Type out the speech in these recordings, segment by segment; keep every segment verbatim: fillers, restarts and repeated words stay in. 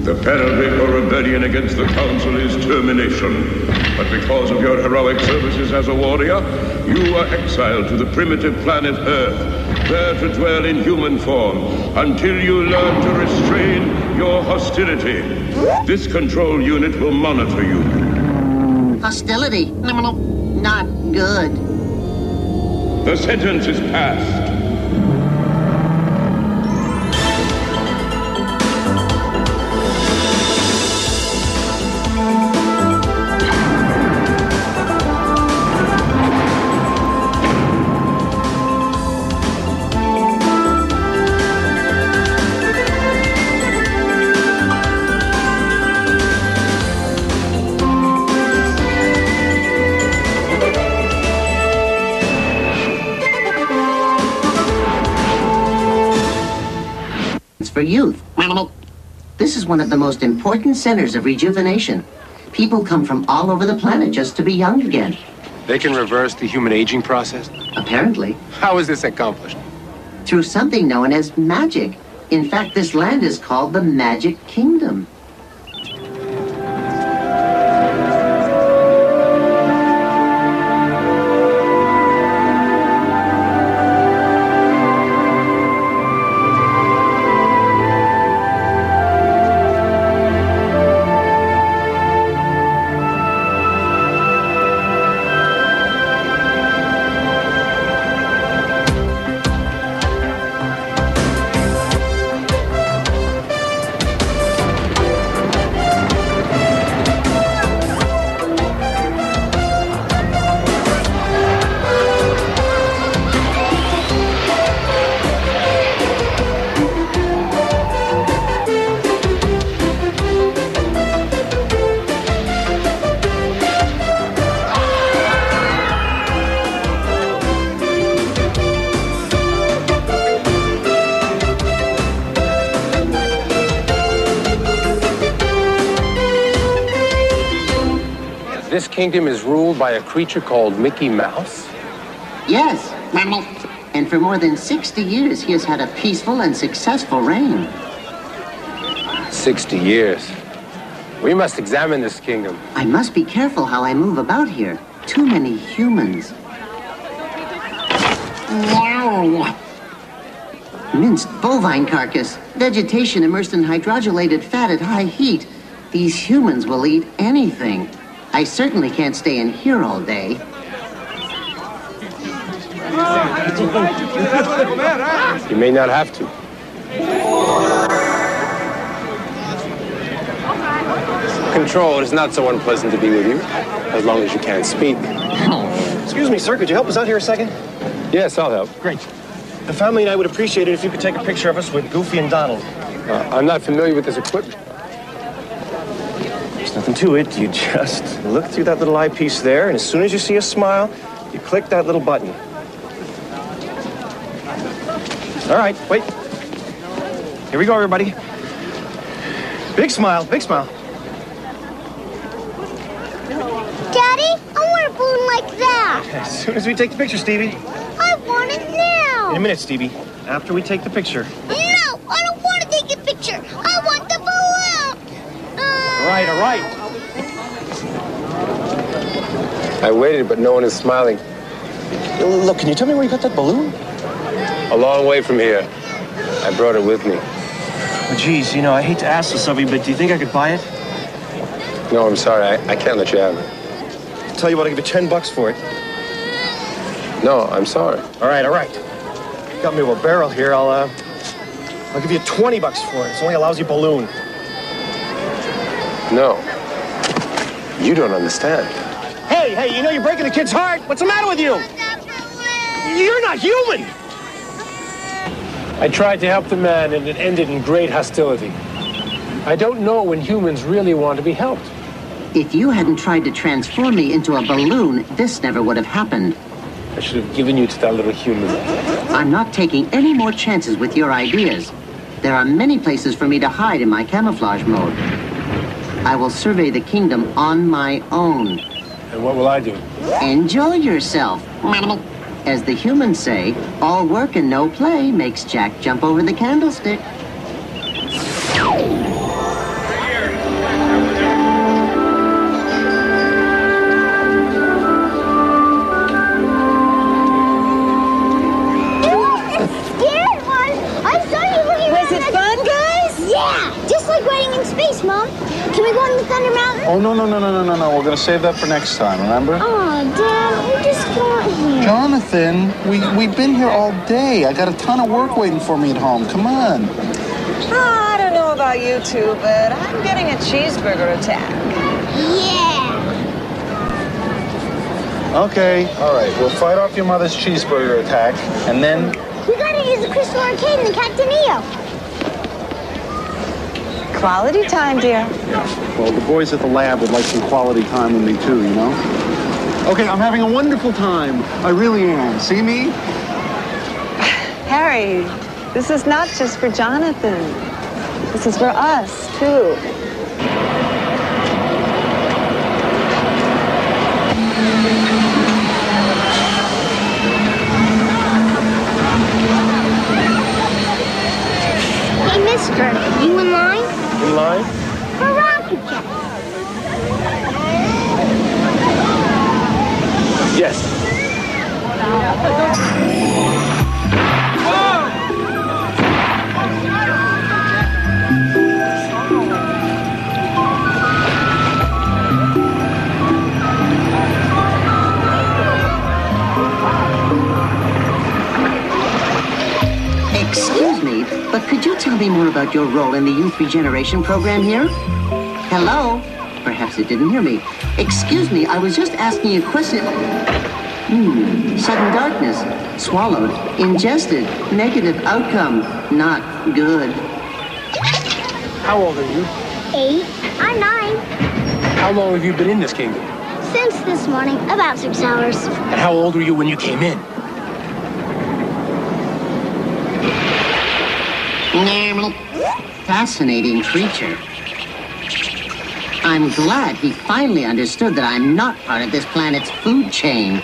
The penalty for rebellion against the Council is termination. But because of your heroic services as a warrior, you are exiled to the primitive planet Earth, there to dwell in human form until you learn to restrain your hostility. This control unit will monitor you. Hostility? No, no, not good. The sentence is passed. For youth. This is one of the most important centers of rejuvenation. People come from all over the planet just to be young again. They can reverse the human aging process? Apparently. How is this accomplished? Through something known as magic. In fact, this land is called the Magic Kingdom. This kingdom is ruled by a creature called Mickey Mouse? Yes, and for more than sixty years, he has had a peaceful and successful reign. sixty years. We must examine this kingdom. I must be careful how I move about here. Too many humans. Minced bovine carcass. Vegetation immersed in hydrogenated fat at high heat. These humans will eat anything. I certainly can't stay in here all day. You may not have to. Control, it is not so unpleasant to be with you, as long as you can't speak. Excuse me, sir, could you help us out here a second? Yes, I'll help. Great. The family and I would appreciate it if you could take a picture of us with Goofy and Donald. Uh, I'm not familiar with this equipment. There's nothing to it. You just look through that little eyepiece there, and as soon as you see a smile, you click that little button. All right, wait. Here we go, everybody. Big smile, big smile. Daddy, I want a balloon like that. As soon as we take the picture, Stevie. I want it now. In a minute, Stevie. After we take the picture. No, I don't want to take a picture. I want the balloon. Uh... All right, all right. I waited, but no one is smiling. Look, can you tell me where you got that balloon? A long way from here. I brought it with me. Oh, geez, you know, I hate to ask this of you, but do you think I could buy it? No, I'm sorry. I, I can't let you have it. I'll tell you what, I'll give you ten bucks for it. No, I'm sorry. All right, all right. Got me a barrel here. I'll, uh, I'll give you twenty bucks for it. It's only a lousy balloon. No. You don't understand. Hey, hey, you know you're breaking the kid's heart. What's the matter with you? You're not human. I tried to help the man, and it ended in great hostility. I don't know when humans really want to be helped. If you hadn't tried to transform me into a balloon, this never would have happened. I should have given you to that little human. I'm not taking any more chances with your ideas. There are many places for me to hide in my camouflage mode. I will survey the kingdom on my own. And what will I do? Enjoy yourself. As the humans say, all work and no play makes Jack jump over the candlestick. just like riding in space, Mom. Can we go on the Thunder Mountain? Oh, no, no, no, no, no, no, no. We're going to save that for next time, remember? Oh, Dad, we just got here. Jonathan, we, we've been here all day. I got a ton of work waiting for me at home. Come on. Oh, I don't know about you two, but I'm getting a cheeseburger attack. Yeah. Okay, all right. We'll fight off your mother's cheeseburger attack, and then... We gotta use the Crystal Arcade and the Captain EO. Quality time, dear. Yeah. Well, the boys at the lab would like some quality time with me, too, you know? Okay, I'm having a wonderful time. I really am. See me? Harry, this is not just for Jonathan. This is for us, too. Hey, mister, you in line? In line? For rocket jets. Yes. Excuse me, but could you tell me more about your role in the youth regeneration program here? Hello? Perhaps it didn't hear me. Excuse me, I was just asking a question. Hmm, sudden darkness. Swallowed. Ingested. Negative outcome. Not good. How old are you? Eight. I'm nine. How long have you been in this kingdom? Since this morning, about six hours. And how old were you when you came in? Fascinating creature. I'm glad he finally understood that I'm not part of this planet's food chain.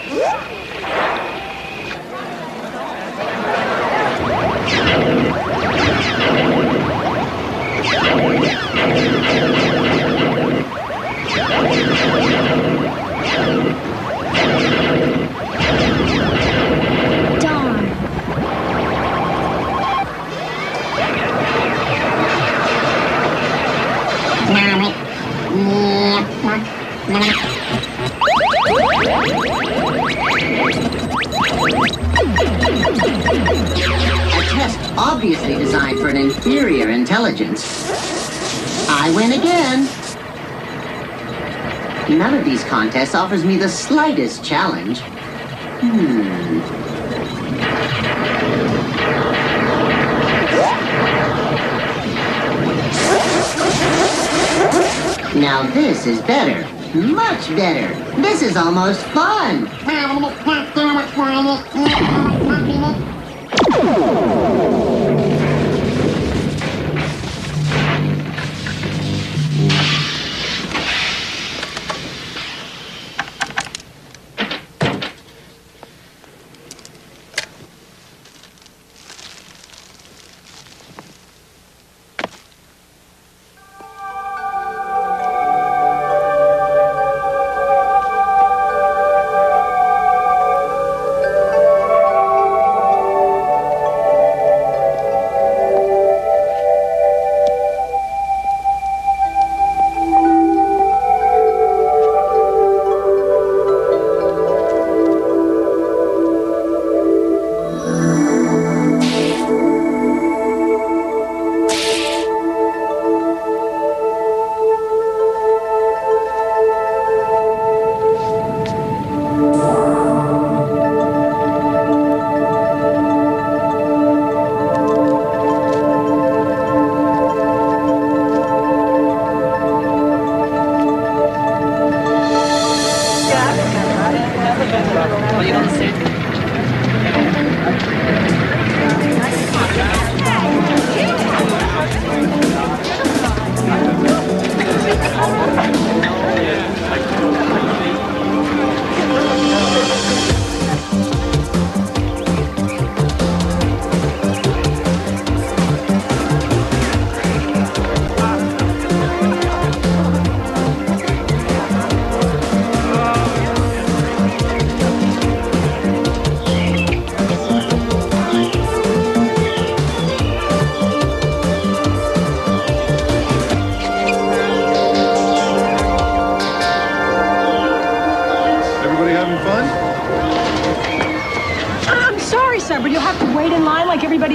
Obviously designed for an inferior intelligence. I win again. None of these contests offers me the slightest challenge. Hmm. Now this is better. Much better. This is almost fun.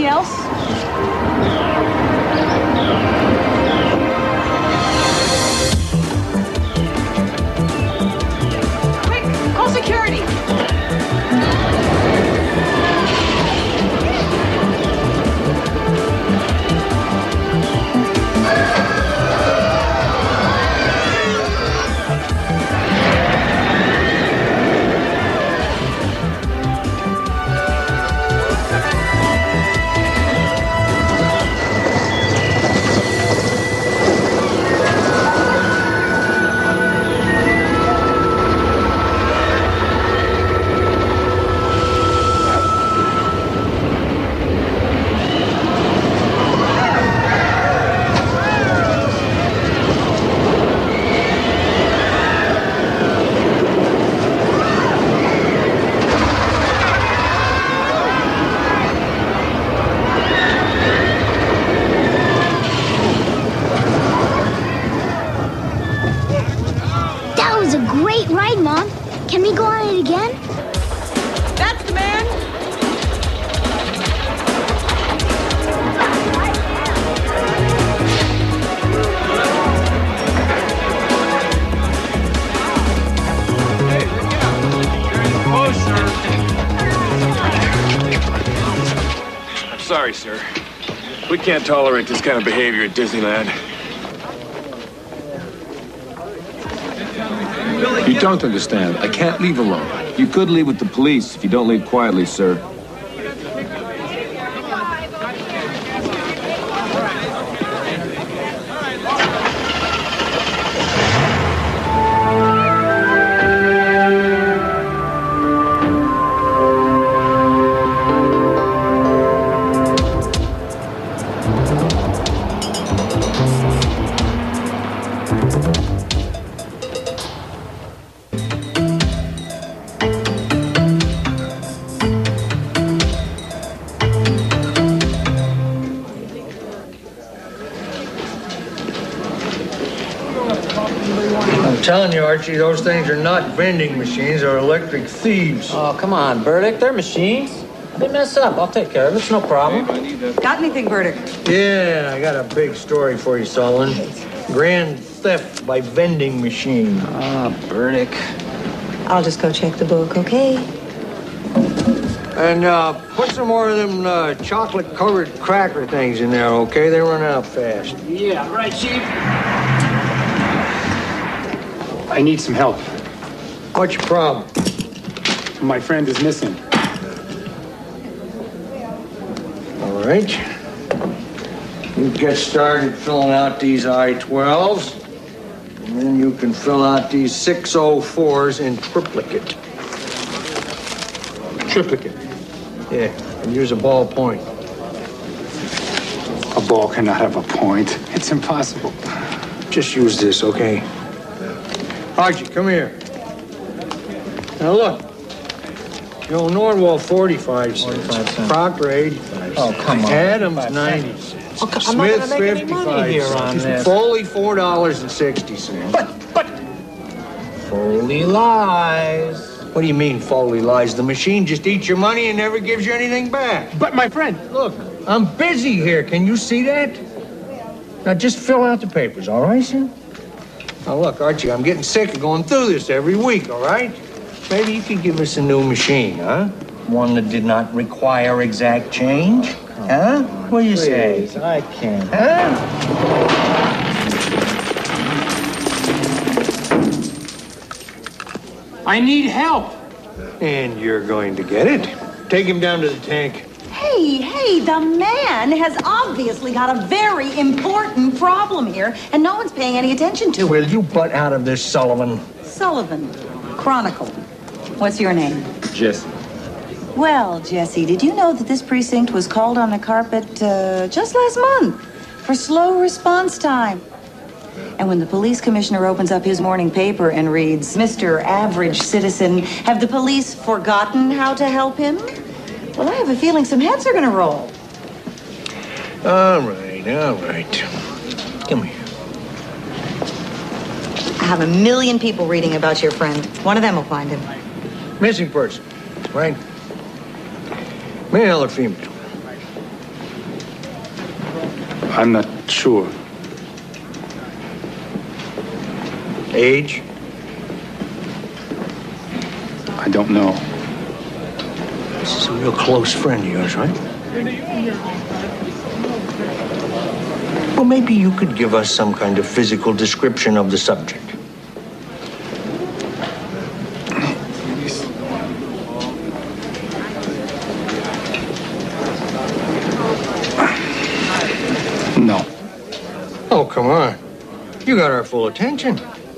Anybody else? Quick, call security. Can we go on it again? That's the man. I'm sorry, sir. We can't tolerate this kind of behavior at Disneyland. You don't understand. I can't leave alone. You could leave with the police if you don't leave quietly, sir. I'm telling you, Archie, those things are not vending machines, they're electric thieves. Oh, come on, Burdick. They're machines. They mess up. I'll take care of it. It's no problem. Got anything, Burdick? Yeah, I got a big story for you, Solomon. Grand theft by vending machine. Ah, Burdick. I'll just go check the book, okay? And uh, put some more of them uh, chocolate-covered cracker things in there, okay? They run out fast. Yeah, right, Chief. I need some help. What's your problem? My friend is missing. All right. You get started filling out these I twelves, and then you can fill out these six oh fours in triplicate. Triplicate? Yeah, and use a ballpoint. A ball cannot have a point. It's impossible. Just use this, okay? Archie, come here. Now look. You know, Norwell forty-five cents. Proctor eighty-five cents. Oh, come on. Adams ninety cents. Oh, I'm Smith not gonna make any money fifty-five here on cents. this. Foley four dollars and sixty cents. But, but... Foley lies. What do you mean, Foley lies? The machine just eats your money and never gives you anything back. But my friend... Look, I'm busy here. Can you see that? Now just fill out the papers, all right, sir? Now look, Archie, I'm getting sick of going through this every week, all right? Maybe you could give us a new machine, huh? One that did not require exact change, huh? What do you say? I can't. Huh? I need help. And you're going to get it. Take him down to the tank. Hey, hey, the man has obviously got a very important problem here, and no one's paying any attention to it. Will you butt out of this, Sullivan? Sullivan, Chronicle. What's your name? Jesse. Well, Jesse, did you know that this precinct was called on the carpet uh, just last month for slow response time? And when the police commissioner opens up his morning paper and reads, Mister Average Citizen, have the police forgotten how to help him? Well, I have a feeling some heads are going to roll. All right, all right. Come here. I have a million people reading about your friend. One of them will find him. Missing person, right? Male or female? I'm not sure. Age? I don't know. This is a real close friend of yours, right? Well, maybe you could give us some kind of physical description of the subject. No. Oh, come on. You got our full attention.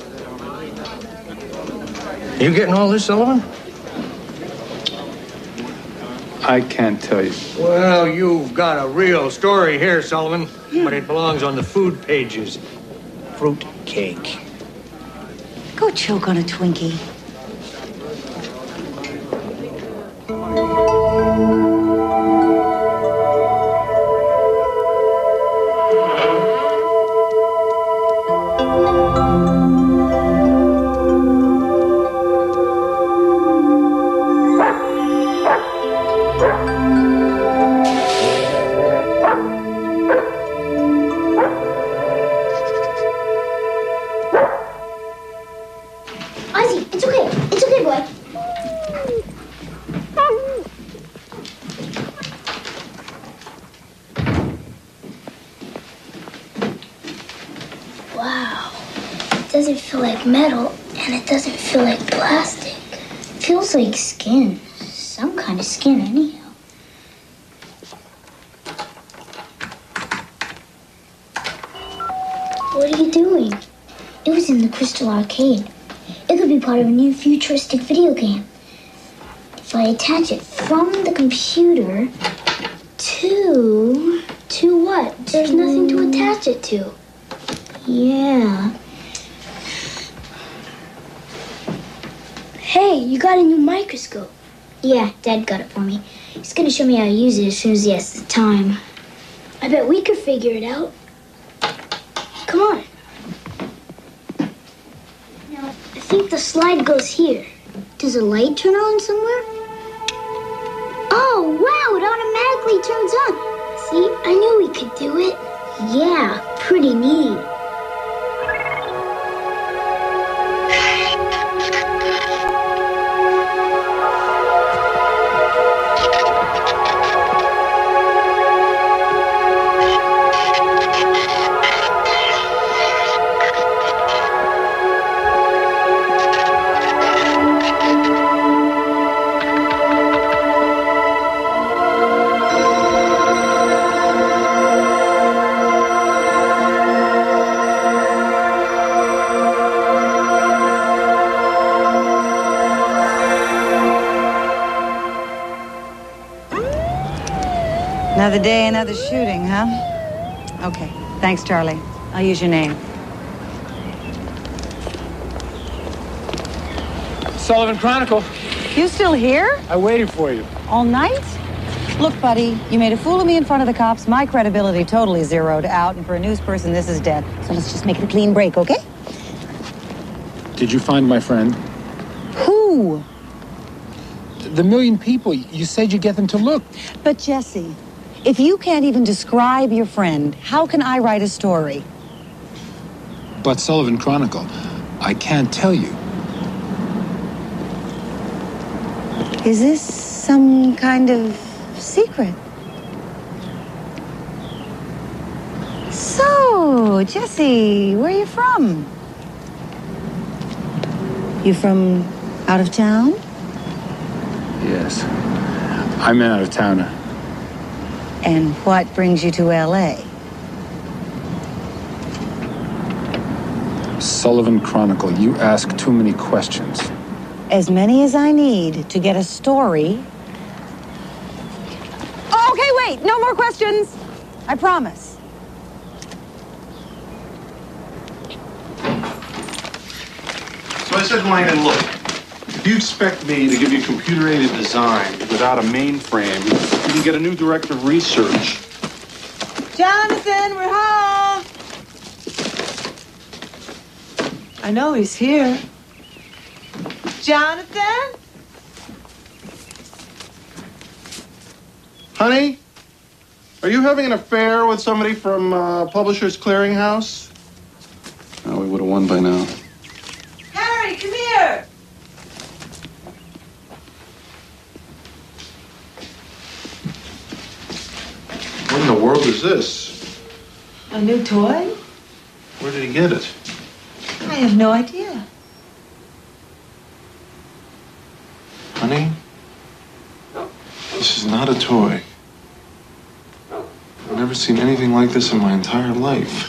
You getting all this, Sullivan? I can't tell you. Well, you've got a real story here, Sullivan, but it belongs on the food pages. Fruit cake. Go choke on a Twinkie. Doesn't feel like metal, and it doesn't feel like plastic. It feels like skin. Some kind of skin, anyhow. What are you doing? It was in the Crystal Arcade. It could be part of a new futuristic video game. If I attach it from the computer to... To what? There's nothing to attach it to. Yeah. Hey, you got a new microscope. Yeah, Dad got it for me. He's gonna show me how to use it as soon as he has the time. I bet we could figure it out. Come on. Now, I think the slide goes here. Does a light turn on somewhere? Oh, wow, it automatically turns on. See, I knew we could do it. Yeah, pretty neat. Another day, another shooting, huh? Okay. Thanks, Charlie. I'll use your name. Sullivan Chronicle. You still here? I waited for you. All night? Look, buddy, you made a fool of me in front of the cops. My credibility totally zeroed out, and for a news person, this is dead. So let's just make it a clean break, okay? Did you find my friend? Who? The million people. You said you'd get them to look. But, Jesse, if you can't even describe your friend, how can I write a story? But Sullivan Chronicle, I can't tell you. Is this some kind of secret? So, Jesse, where are you from? You from out of town? Yes. I'm an out-of-towner. And what brings you to L A? Sullivan Chronicle, you ask too many questions. As many as I need to get a story. Oh, okay, wait, no more questions. I promise. So I said to Langdon, look, if you expect me to give you computer-aided design without a mainframe, you can get a new director of research. Jonathan, we're home. I know he's here. Jonathan? Honey, Are you having an affair with somebody from uh, Publishers Clearinghouse? Oh, we would have won by now. Harry, come here! What in the world is this? A new toy? Where did he get it? I have no idea. Honey, this is not a toy. I've never seen anything like this in my entire life.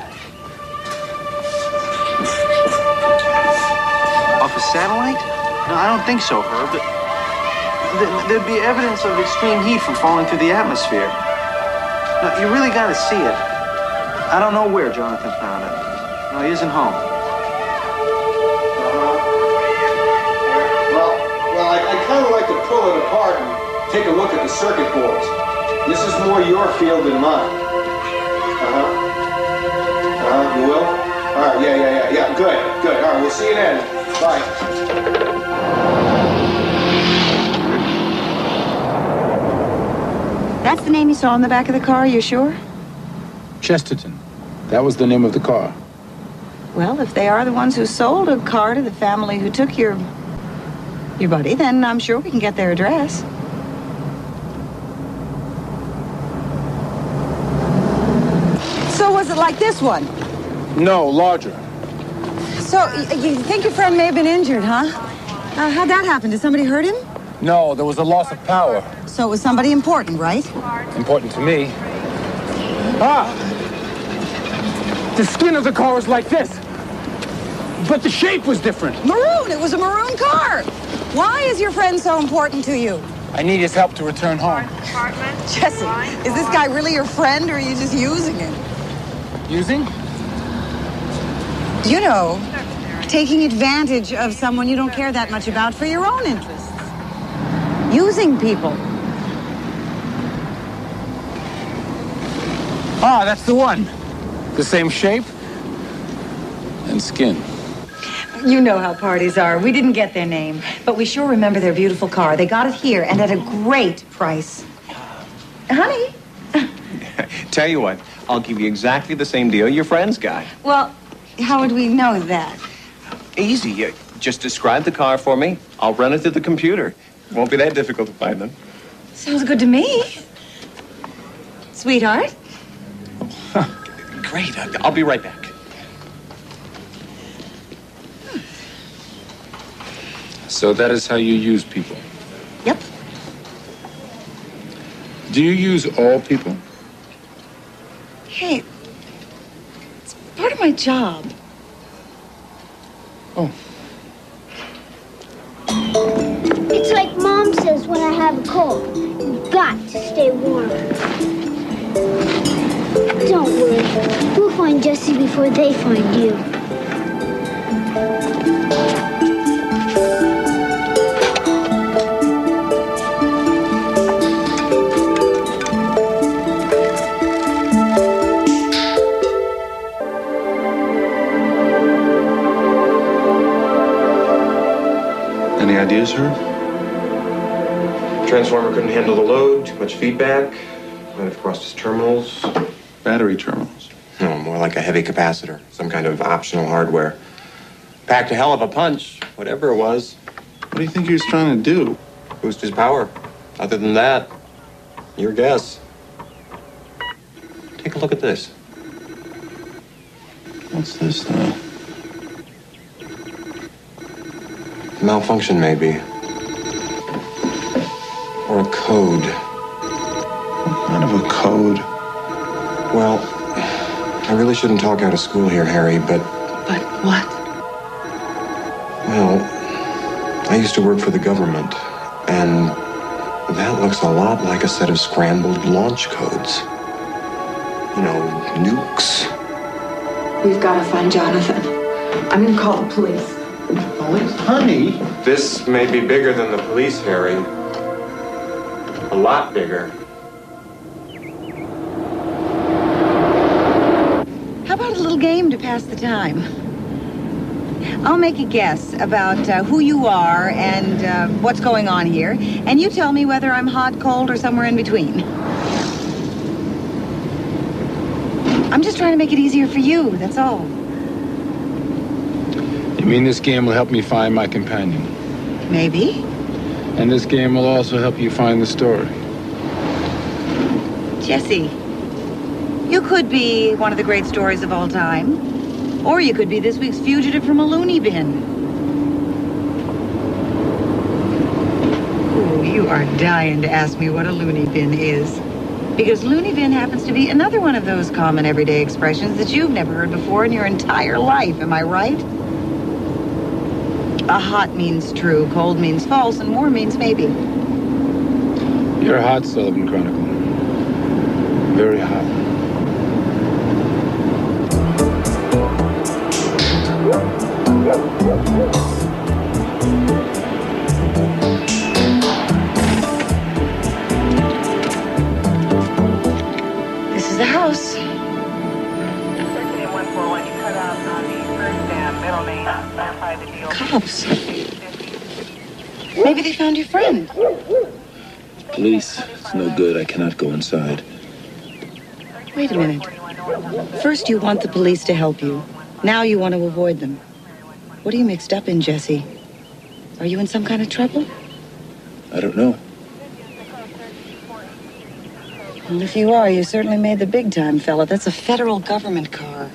Off a satellite? No, I don't think so, Herb. Th- There'd be evidence of extreme heat from falling through the atmosphere. No, you really gotta see it. I don't know where Jonathan found it. No, he isn't home. Well, well, I, I kind of like to pull it apart and take a look at the circuit boards. This is more your field than mine. Uh-huh. Uh-huh, you will? All right, yeah, yeah, yeah, yeah, good, good. All right, we'll see you then. Bye. That's the name you saw on the back of the car, you sure? Chesterton. That was the name of the car. Well, if they are the ones who sold a car to the family who took your... your buddy, then I'm sure we can get their address. So was it like this one? No, larger. So, y- you think your friend may have been injured, huh? Uh, how'd that happen? Did somebody hurt him? No, there was a loss of power. So it was somebody important, right? Important to me. Ah! The skin of the car was like this. But the shape was different. Maroon! It was a maroon car! Why is your friend so important to you? I need his help to return home. Jesse, is this guy really your friend, or are you just using him? Using? You know, taking advantage of someone you don't care that much about for your own interests. Using people. Ah, that's the one. The same shape And skin. You know how parties are. We didn't get their name, but we sure remember their beautiful car. They got it here and at a great price. Honey? Tell you what, I'll give you exactly the same deal your friends got. Well, how would we know that? Easy. You just describe the car for me. I'll run it through the computer. Won't be that difficult to find them. Sounds good to me. Sweetheart? Great. I'll be right back. So that is how you use people? Yep. Do you use all people? Hey, it's part of my job. Oh. It's like Mom says when I have a cold. You've got to stay warm. Don't worry. We'll find Jesse before they find you. Any ideas, Herb? Transformer couldn't handle the load, too much feedback. Might have crossed his terminals. Battery terminals. No, more like a heavy capacitor. Some kind of optional hardware. Packed a hell of a punch, whatever it was. What do you think he was trying to do? Boost his power. Other than that, your guess. Take a look at this. What's this, though? Malfunction, maybe. Or a code. What kind of a code? Well, I really shouldn't talk out of school here, Harry, but... But what? Well, I used to work for the government, and that looks a lot like a set of scrambled launch codes. You know, nukes. We've got to find Jonathan. I'm going to call the police. Police? Honey! This may be bigger than the police, Harry. A lot bigger. How about a little game to pass the time? I'll make a guess about uh, who you are and uh, what's going on here, and you tell me whether I'm hot, cold, or somewhere in between. I'm just trying to make it easier for you, that's all. You mean this game will help me find my companion? Maybe. And this game will also help you find the story. Jesse, you could be one of the great stories of all time, or you could be this week's fugitive from a loony bin. Ooh, you are dying to ask me what a loony bin is. Because loony bin happens to be another one of those common everyday expressions that you've never heard before in your entire life, am I right? A hot means true, cold means false, and more means maybe. You're hot, Sullivan Chronicle. Very hot. This is the house. Cops. Maybe they found your friend. Police. It's no good. I cannot go inside. Wait a minute. First you want the police to help you. Now you want to avoid them. What are you mixed up in, Jesse? Are you in some kind of trouble? I don't know. Well, if you are, you certainly made the big time, fella. That's a federal government car.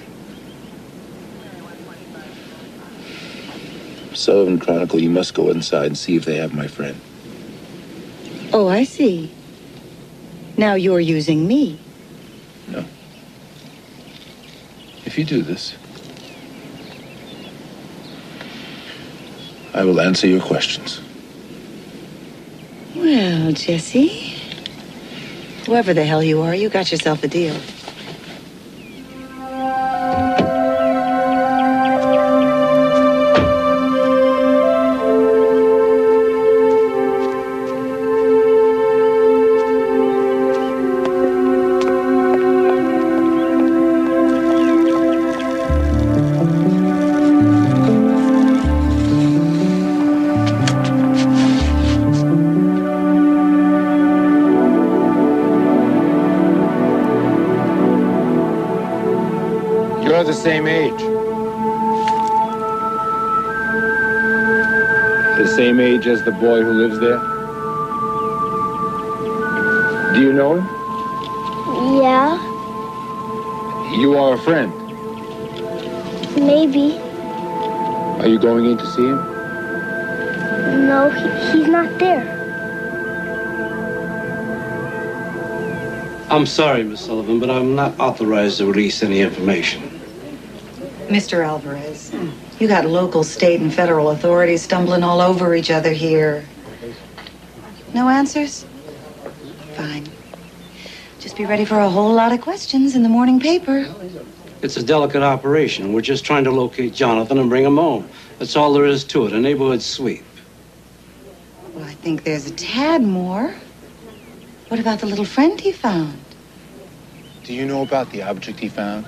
Sullivan Chronicle, you must go inside and see if they have my friend. Oh, I see. Now you're using me. No. If you do this, I will answer your questions. Well, Jesse, whoever the hell you are, you got yourself a deal. You're the same age. The same age as the boy who lives there? Do you know him? Yeah, You are a friend. maybe. Are you going in to see him? No, he, he's not there. I'm sorry, Miss Sullivan, but I'm not authorized to release any information. Mister Alvarez, you got local, state, and federal authorities stumbling all over each other here. No answers? Fine. Just be ready for a whole lot of questions in the morning paper. It's a delicate operation. We're just trying to locate Jonathan and bring him home. That's all there is to it, a neighborhood sweep. Well, I think there's a tad more. What about the little friend he found? Do you know about the object he found?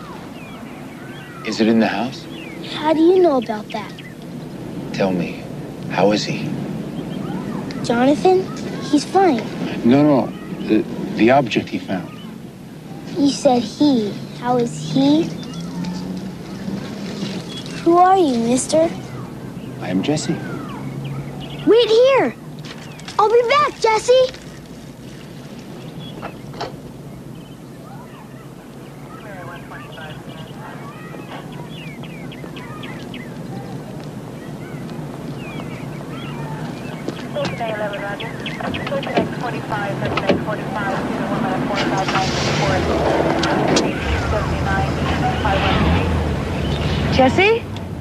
Is it in the house? How do you know about that? Tell me, how is he? Jonathan? He's fine. No, no, the, the object he found. You said he. How is he? Who are you, mister? I am Jesse. Wait here! I'll be back, Jesse! Jesse?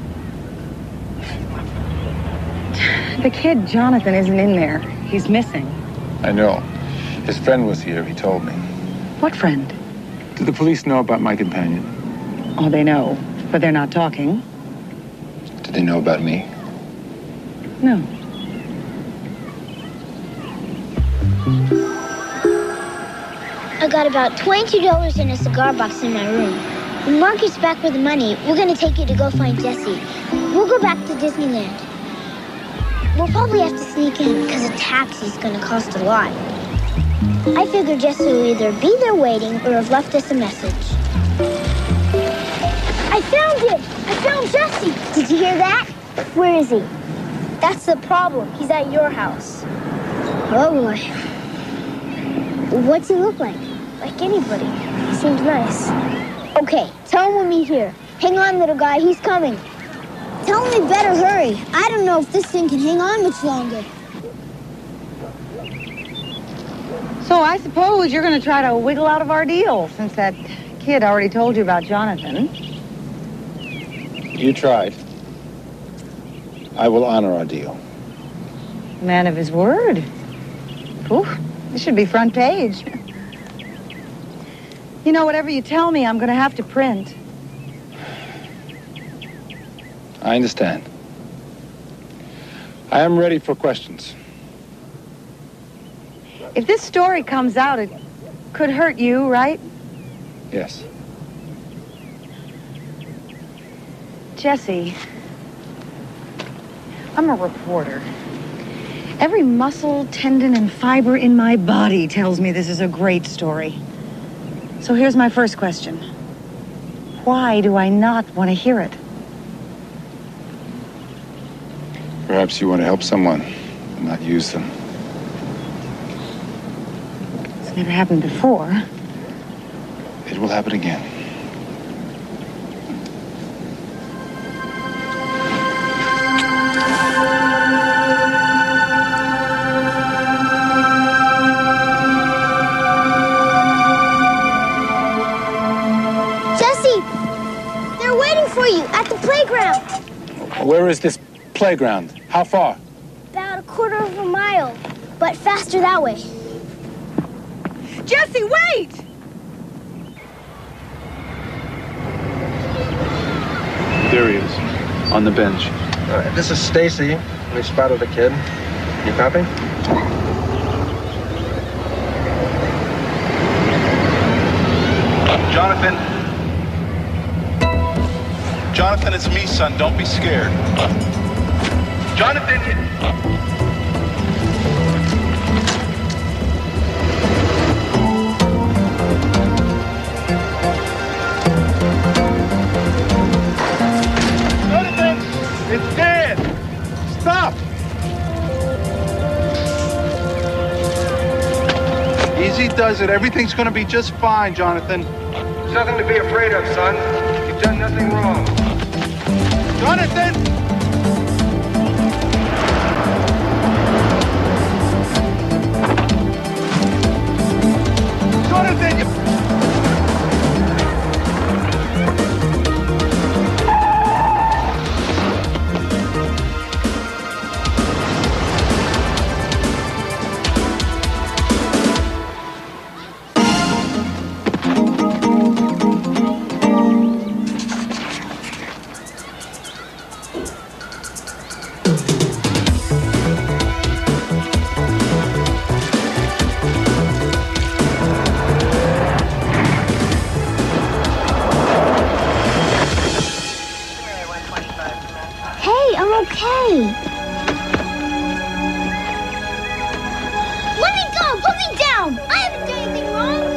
The kid, Jonathan, isn't in there. He's missing. I know. His friend was here, he told me. What friend? Do the police know about my companion? Oh, they know, but they're not talking. Do they know about me? No. I got about twenty-two dollars in a cigar box in my room. When Mark gets back with the money, we're going to take you to go find Jesse. We'll go back to Disneyland. We'll probably have to sneak in because a taxi's going to cost a lot. I figure Jesse will either be there waiting or have left us a message. Jesse, did you hear that? Where is he? That's the problem. He's at your house. Oh, boy. What's he look like? Like anybody. He seems nice. Okay, tell him we'll meet here. Hang on, little guy. He's coming. Tell him we better hurry. I don't know if this thing can hang on much longer. So I suppose you're going to try to wiggle out of our deal, since that kid already told you about Jonathan. You tried. I will honor our deal. Man of his word. Ooh, this should be front page. You know, whatever you tell me, I'm going to have to print. I understand. I am ready for questions. If this story comes out, it could hurt you, right? Yes. Jesse, I'm a reporter. Every muscle, tendon, and fiber in my body tells me this is a great story. So here's my first question. Why do I not want to hear it? Perhaps you want to help someone and not use them. It's never happened before. It will happen again. Jesse! They're waiting for you at the playground. Where is this playground? How far? About a quarter of a mile, but faster that way. Jesse, wait! There he is, on the bench. All right, this is Stacy. We spotted a kid. You copy? Jonathan. Jonathan, it's me, son. Don't be scared. Jonathan! Jonathan! It's dead! Stop! Easy does it. Everything's gonna be just fine, Jonathan. There's nothing to be afraid of, son. You've done nothing wrong. Jonathan! Jonathan! You... Hey, I'm okay. Let me go! Put me down! I haven't done anything wrong!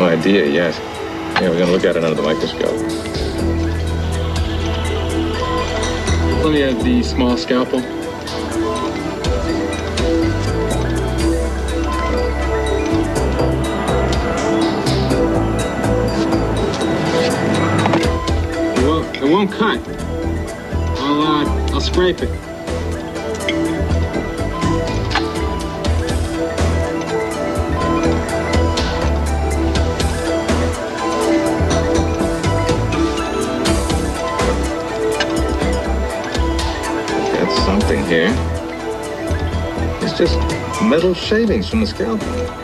idea yet. Yeah, we're gonna look at it under the microscope. Let me have the small scalpel. It won't, it won't cut. I'll, uh, I'll scrape it. Something here. It's just metal shavings from the scalpel.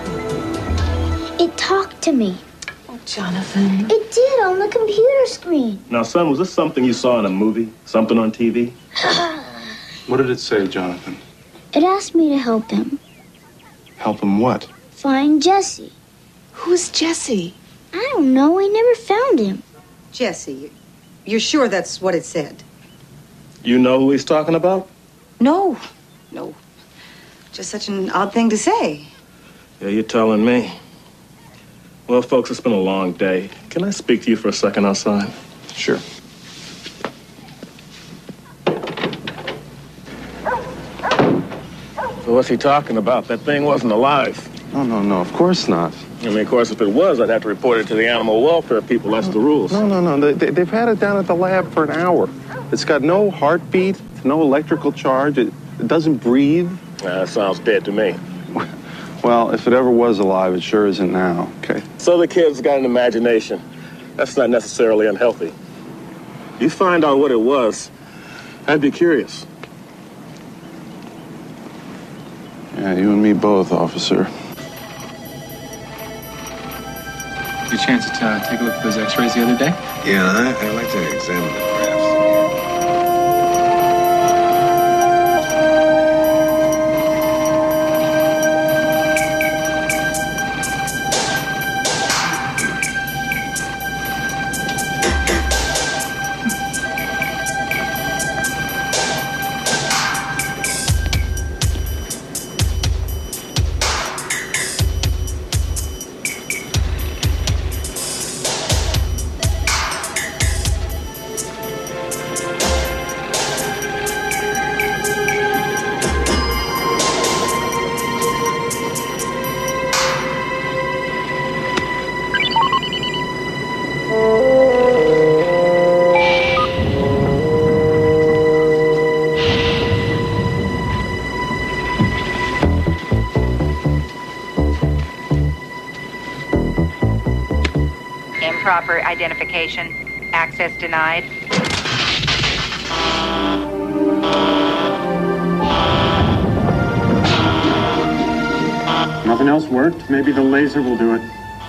It talked to me. Oh, Jonathan. It did on the computer screen. Now, son, was this something you saw in a movie? Something on T V? What did it say, Jonathan? It asked me to help him Help him what? find Jesse. Who's Jesse? I don't know. I never found him. Jesse, you're sure that's what it said? You know who he's talking about? No, no. Just such an odd thing to say. Yeah, you're telling me. Well, folks, it's been a long day. Can I speak to you for a second outside? Sure. So what's he talking about? That thing wasn't alive. No, no, no, of course not. I mean, of course, if it was, I'd have to report it to the animal welfare people. That's the rules. No, no, no. They, they, they've had it down at the lab for an hour. It's got no heartbeat, no electrical charge. It, it doesn't breathe. Uh, that sounds dead to me. Well, if it ever was alive, it sure isn't now, okay? So the kid's got an imagination. That's not necessarily unhealthy. You find out what it was, I'd be curious. Yeah, you and me both, officer. Good chance to uh, take a look at those x-rays the other day? Yeah, I, I'd like to examine the graphs. Improper identification. Access denied. Nothing else worked. Maybe the laser will do it.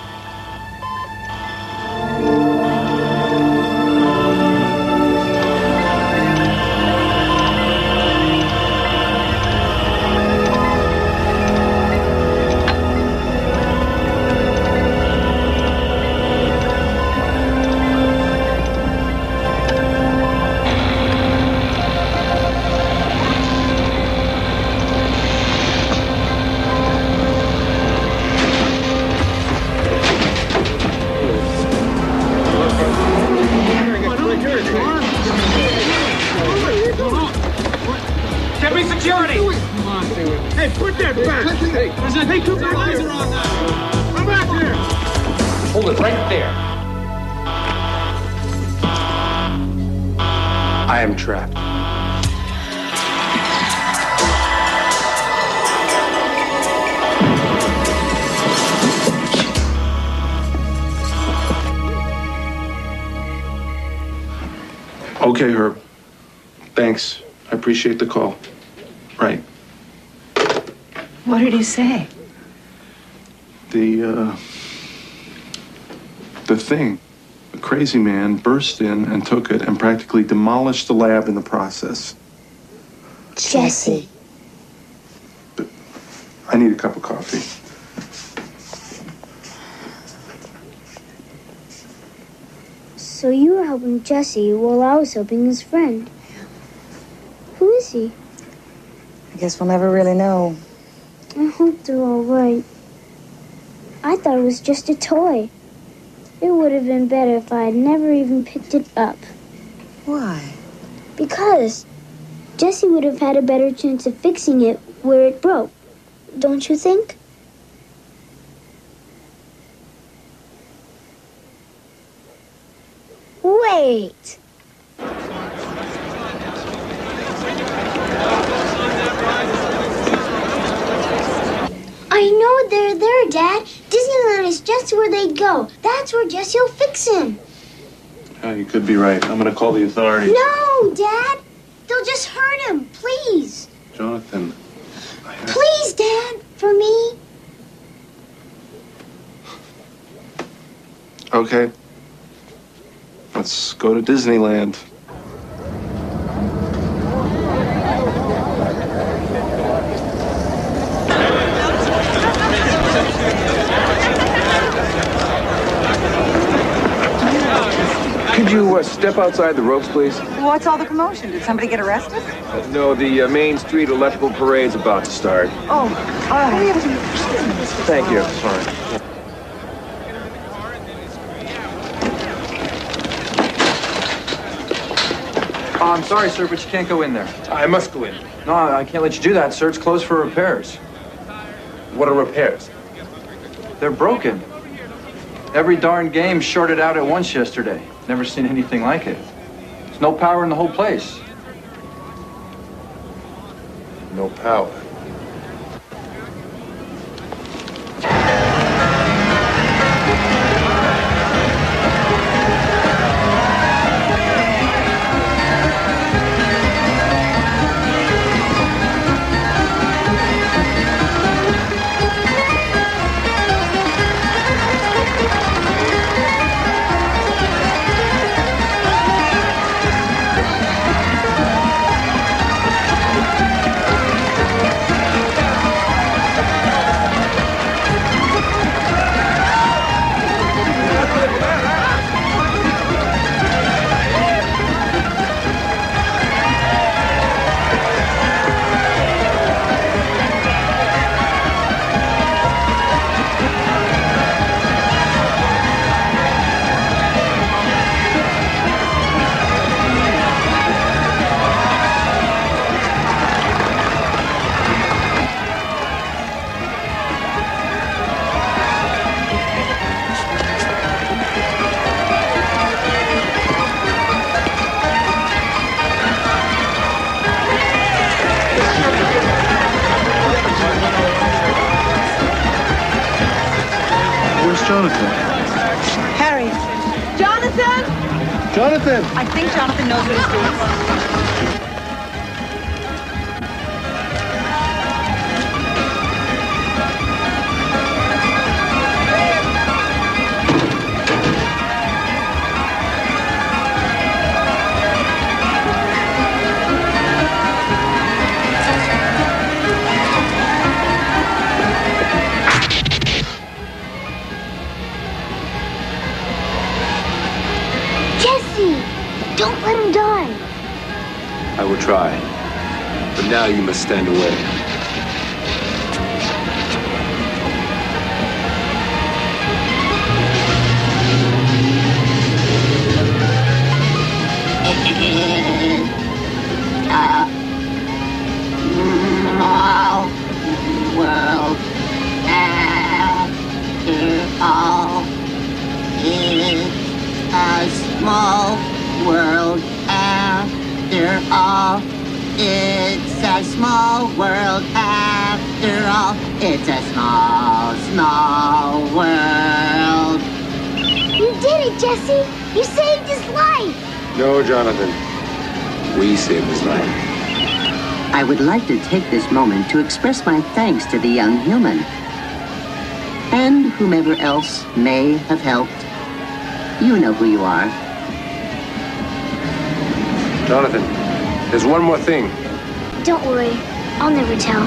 Get me security! Come on, hey, put that back! Hey, hey, keep that laser on now! Come back here! Hold it right there. I am trapped. Okay, Herb. Thanks. I appreciate the call. Right. What did he say? The, uh... The thing. The crazy man burst in and took it and practically demolished the lab in the process. Jesse. I need a cup of coffee. So you were helping Jesse while I was helping his friend. Who is he? I guess we'll never really know. I hope they're all right. I thought it was just a toy. It would have been better if I had never even picked it up. Why? Because Jesse would have had a better chance of fixing it where it broke. Don't you think? Wait. I know they're there, Dad. Disneyland is just where they go. That's where Jesse will fix him. Oh, you could be right. I'm gonna call the authorities. No, Dad. They'll just hurt him. Please. Jonathan. Please, Dad. For me. Okay. Let's go to Disneyland. Could you uh, step outside the ropes, please? What's all the commotion? Did somebody get arrested? Uh, no, the uh, Main Street Electrical Parade's about to start. Oh, uh, hurry up. Thank you. Sorry. Oh, I'm sorry, sir, but you can't go in there. I must go in. No, I can't let you do that, sir. It's closed for repairs. What are repairs? They're broken. Every darn game shorted out at once yesterday. Never seen anything like it. There's no power in the whole place. No power. Jonathan. Harry. Jonathan? Jonathan! I think Jonathan knows what he's doing. Don't let him die. I will try. But now you must stand away. uh, small world after all. It's a small world after all. It's a small world after all. It's a small, small world. You did it, Jesse. You saved his life. No, Jonathan. We saved his life. I would like to take this moment to express my thanks to the young human and whomever else may have helped. You know who you are. Jonathan, there's one more thing. Don't worry. I'll never tell.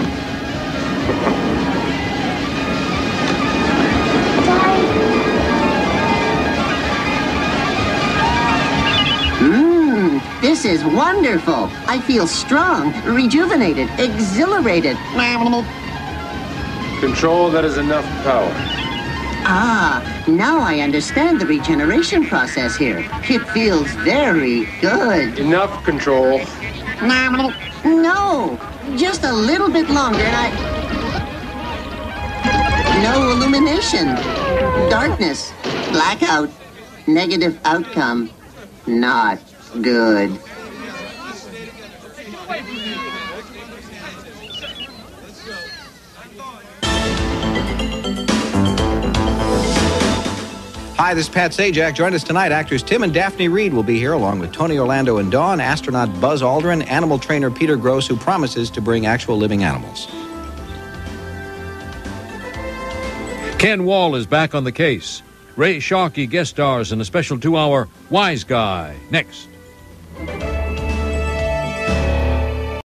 Mmm, this is wonderful. I feel strong, rejuvenated, exhilarated. Control, that is enough power. Ah, now I understand the regeneration process here. It feels very good. Enough control. No, just a little bit longer and I... No illumination. Darkness. Blackout. Negative outcome. Not good. Hi, this is Pat Sajak. Join us tonight. Actors Tim and Daphne Reed will be here, along with Tony Orlando and Dawn, astronaut Buzz Aldrin, animal trainer Peter Gross, who promises to bring actual living animals. Ken Wall is back on the case. Ray Sharkey guest stars in a special two-hour Wise Guy. Next.